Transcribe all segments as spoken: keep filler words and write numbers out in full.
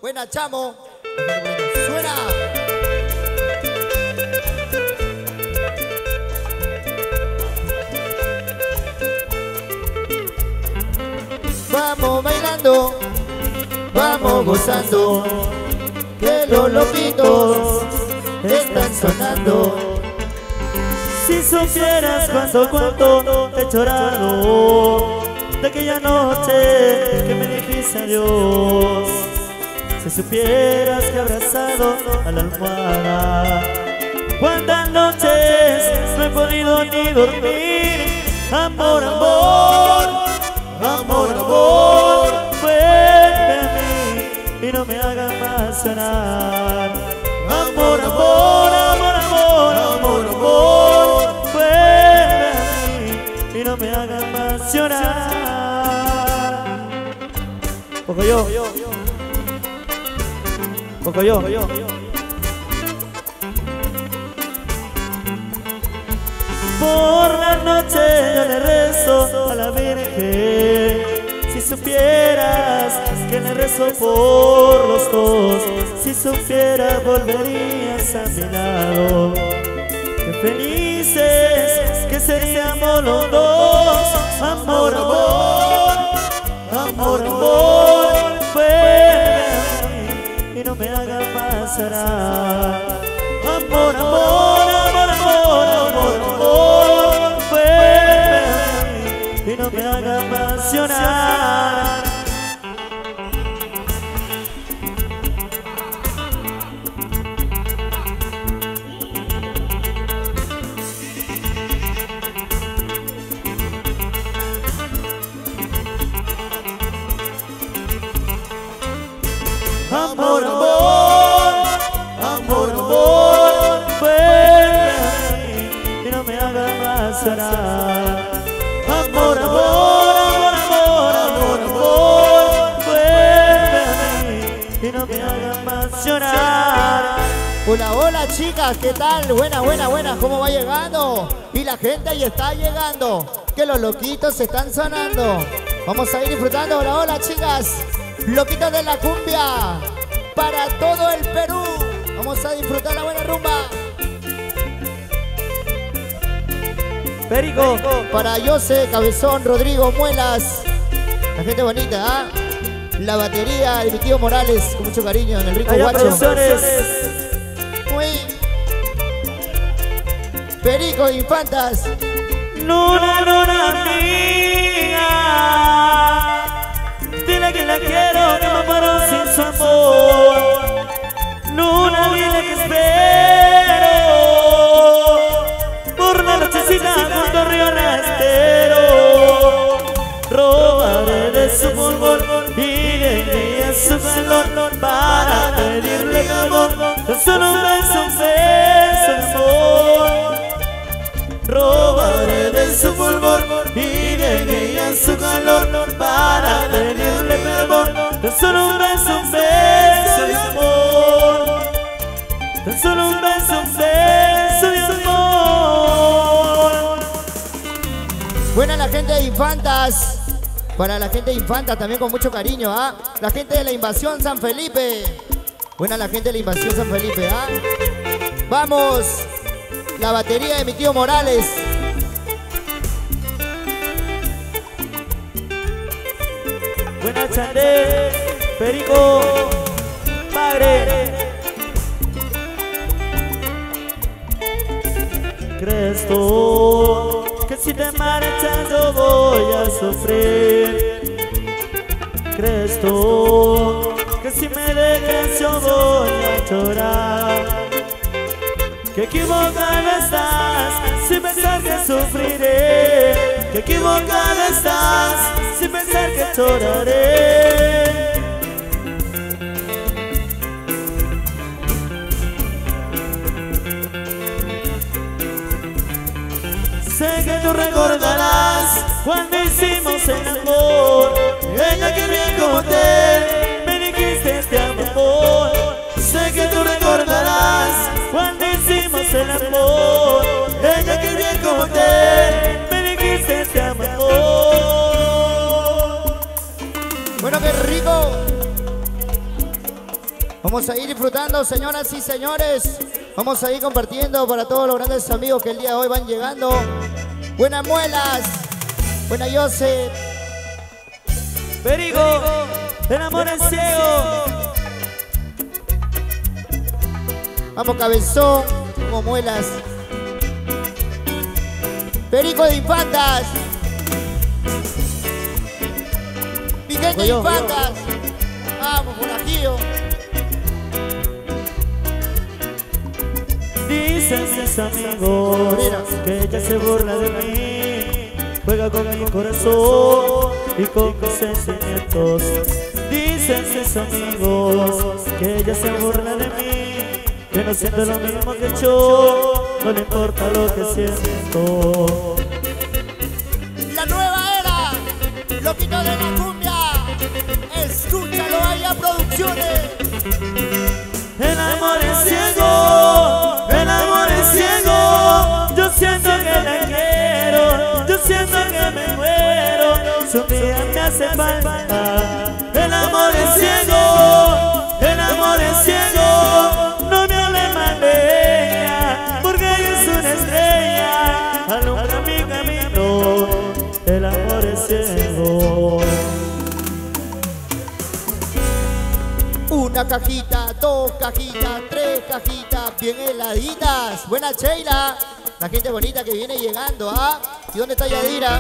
Buena, chamo. Suena. Vamos bailando, vamos gozando, que los loquitos están sonando. Si supieras cuánto, cuánto he llorado de aquella noche que me dijiste adiós. Si supieras que he abrazado a la almohada, cuántas noches no he podido ni dormir. Amor, amor, amor, amor, vuelve a mí y no me hagas más llorar. Amor, amor, amor, amor, amor, amor, vuelve a mí y no me hagas más llorar. Poco yo, poco yo, poco yo. Por la noche yo le rezo a la Virgen. Si supieras que le rezo por los dos, si supieras volverías a mi lado. Qué felices que seríamos los dos. Amor, amor, amor, amor, vuelve a mí y no me hagas más llorar. Amor, amor, amor, amor, amor, amor, vuelve a mí y no me hagas más llorar. Amor, amor, amor, amor, vuelve a mí y no me hagas más llorar. Amor, amor, amor, amor, amor, amor, vuelve a mí y no me hagas más llorar. Hola, hola chicas, ¿qué tal? Buena, buena, buena, ¿cómo va llegando? Y la gente ahí está llegando, que los loquitos están sonando. Vamos a ir disfrutando, hola, hola chicas. Loquitos de la cumbia, para todo el Perú. Vamos a disfrutar la buena rumba. Perico, para Jose, Cabezón, Rodrigo, Muelas. La gente bonita, ¿ah? La batería de mi tío Morales, con mucho cariño, en el rico allá guacho. Producciones. Muy. Perico, Infantas. Luna, luna mía, dile que la quiero, que me muero sin su amor. Luna, dile que espero por la nochecita junto al río Rastero. Robaré de su polvo y de ella su calor para pedirle amor. Tan solo un beso, un beso de amor. Robaré de su polvo y de ella su calor para pedirle perdón. Tan solo un beso, un beso de amor. Tan solo un beso, un beso de amor. Buena la gente de Infantas. Para la gente de Infantas también con mucho cariño, ¿ah? La gente de la Invasión San Felipe. Buena la gente de la Invasión San Felipe, ¿ah? Vamos. La batería de mi tío Morales. Buena Chandé, Perico, Padre. ¿Crees tú que si te marchas yo voy a sufrir? ¿Crees tú que si me dejas yo voy a llorar? Que equivocado estás sin pensar que sufriré. Que equivocado estás sin pensar que lloraré. Sé que tú recordarás cuando hicimos el amor. Ella que bien como te me dijiste te amo. Sé que tú recordarás cuando hicimos el amor. Ella que bien como te me dijiste te amo. Bueno, qué rico. Vamos a ir disfrutando, señoras y señores. Vamos a ir compartiendo para todos los grandes amigos que el día de hoy van llegando. Buenas muelas. Buena Joseph. Perico, el amor es ciego. Vamos cabezón, como muelas. Perico de Infantas. Mi gente de Infantas. Vamos, Monajío. Dicen mis amigos que ella se burla de mí, juega con mi corazón y con mis sentimientos. Dicen mis amigos que ella se burla de mí, que no siento lo mismo que yo, no le importa lo que siento. La nueva era, loquito de la cumbia, escúchalo, Haya Producciones. El amor es ciego, el amor es ciego. Yo siento que la quiero, yo siento que me muero. Su vida me hace falta. El amor es ciego, el amor es ciego. No me hable mal de ella, porque ella es una estrella. Alumbra mi camino, el amor es ciego. Una cajita, dos cajitas, tres cajitas, bien heladitas. Buena Sheila, la gente bonita que viene llegando, ¿ah? ¿Y dónde está Yadira?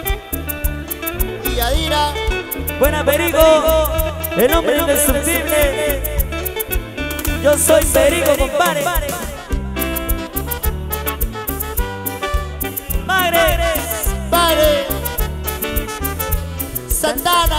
Y Yadira. Buena Perico, el hombre indestructible. Yo soy Perico, compadre. Madre, Padre Santana.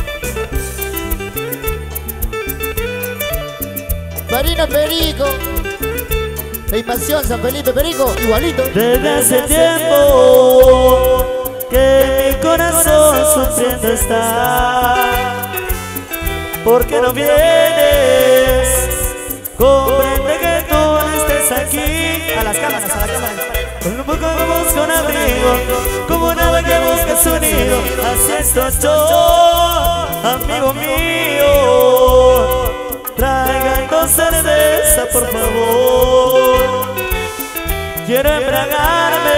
Marino Perico. La invasión San Felipe Perico, igualito. desde hace tiempo que mi corazón sufriendo está. ¿Por qué no vienes? Comprende que tú no estés aquí. A las cámaras, a las cámaras. Con un poco de busca un abrigo, como un ave que busca su nido. Así estoy yo, amigo mío. Traigan dos cerveza, por favor. Quiero embriagarme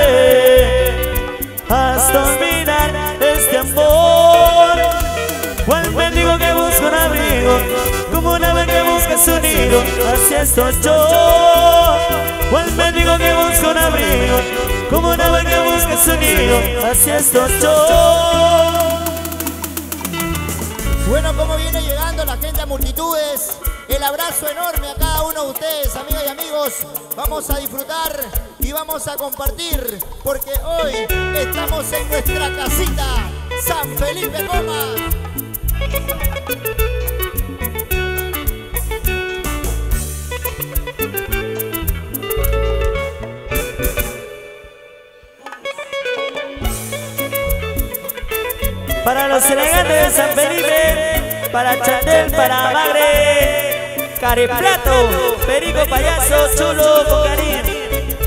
hasta olvidar este amor. Cual mendigo que busca un abrigo, como un ave que busca su nido. Así estoy yo. Cual mendigo que busca un abrigo, como un ave que busca su nido. Así estoy yo. Bueno, como viene llegando la gente a multitudes, el abrazo enorme a cada uno de ustedes, amigas y amigos. Vamos a disfrutar y vamos a compartir, porque hoy estamos en nuestra casita, San Felipe Comas. Para los elegantes de San Felipe, para Chandel, para Magre, Careplato, Perico Payaso, Chulo con cariño.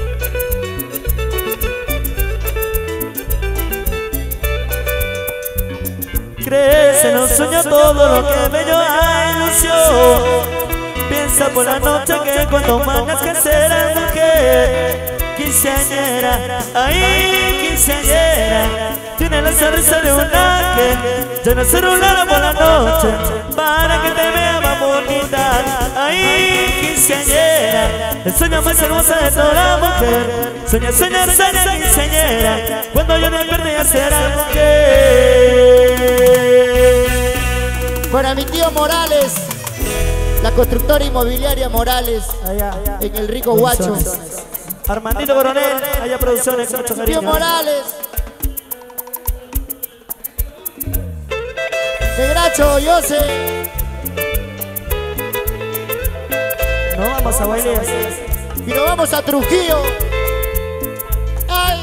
Crees en un sueño todo lo que bello hay ilusión. Piensa por la noche que cuando mangas que serás mujer. Quinceañera, ay quinceañera, tiene la sonrisa de un ángel. Llena el celular por la noche para que te vea más bonita. Ay quinceañera, el sueño más hermoso de toda mujer. Sueña, sueña, sueña quinceañera, cuando yo despierte ya será mujer. Para mi tío Morales, la constructora inmobiliaria Morales, Allá, allá. en el Rico Guacho. Armandito Coronel, Haya Producciones, mucho Tío cariño. Morales. Negracho, yo sé. No vamos a bailar. Y nos vamos a Trujillo. ¡Ay!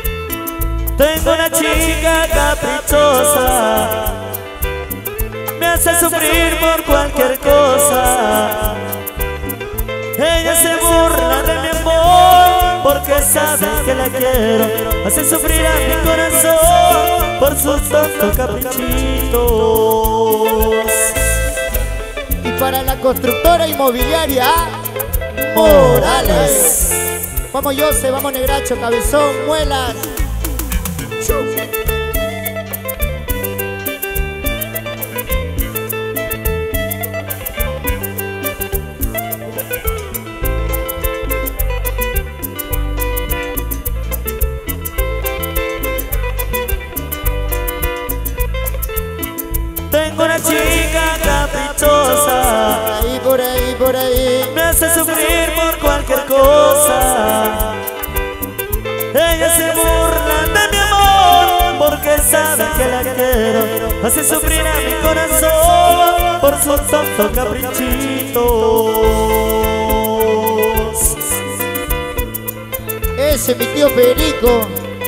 Tengo una chica caprichosa, me hace sufrir por cualquier cosa. Ella se burla de mi amor porque sabe que la quiero. Hace sufrir a mi corazón por sus tontos caprichitos. Y para la constructora inmobiliaria Morales. Vamos Jose, vamos Negracho, Cabezón, Muelas. Tengo una chica caprichosa, Ahí, por ahí, por ahí. me hace sufrir por cualquier cosa. Ella se burla de mi amor porque sabe que la quiero. Hace sufrir a mi corazón por sus tontos caprichitos. Ese mi tío Perico.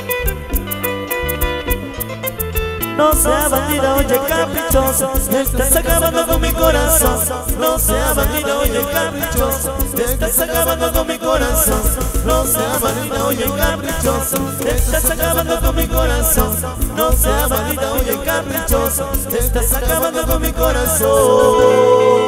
No sea bandido, oye caprichoso, estás acabando con mi corazón. No sea bandido, oye caprichoso, estás acabando con mi corazón. No sea bandido, oye caprichoso, estás acabando con mi corazón. No sea bandido, oye caprichoso, estás acabando con mi corazón.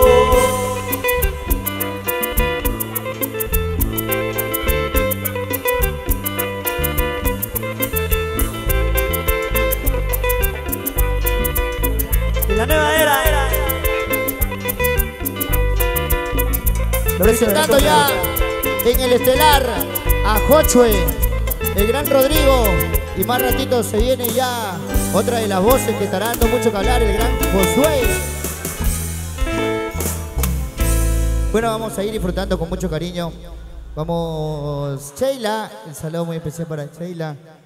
La nueva era, era. Presentando ya en el estelar a Jochue, el gran Rodrigo. Y más ratito se viene ya otra de las voces que estará dando mucho que hablar, el gran Josué. Bueno, vamos a ir disfrutando con mucho cariño. Vamos, Sheila, el saludo muy especial para Sheila.